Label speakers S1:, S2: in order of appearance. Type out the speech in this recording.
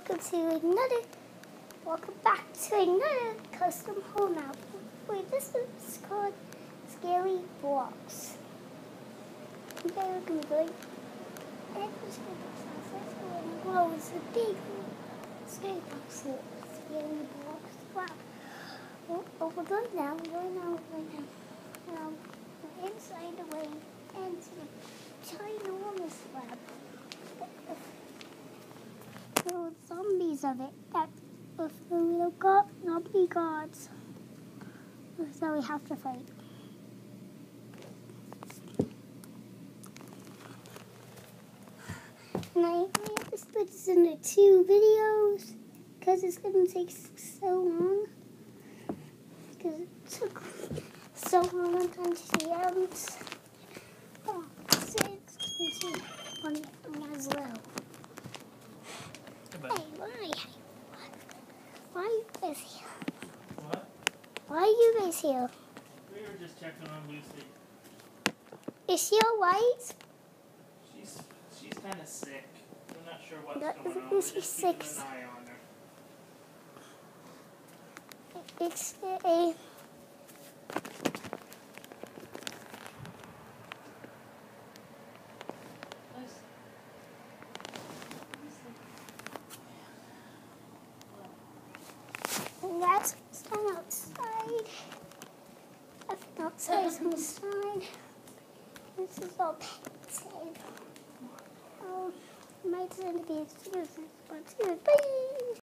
S1: welcome back to another custom home album. Wait, this is called Scary Blocks. Okay, we're gonna be going. Whoa, it's a big scary box here. Scary blocks. Wow. Oh, we're going now. Now, we're inside the way into the ginormous lab. Little zombies of it with the little zombie guards. So we have to fight. And I have to split this into 2 videos because it's going to take so long. Because it took so long to the ends. Oh, 6 on as well. Hey, why are you guys here?
S2: What?
S1: Why are you guys here?
S2: We were just checking on Lucy.
S1: Is she alright?
S2: She's kind of sick. We're not sure what's
S1: That
S2: going on.
S1: is
S2: We're
S1: she
S2: just
S1: sick?
S2: keeping an eye on her.
S1: It's a... And that's stand outside. I've been outside on the side. This is all painted. Oh, my turn to be a student. Bye.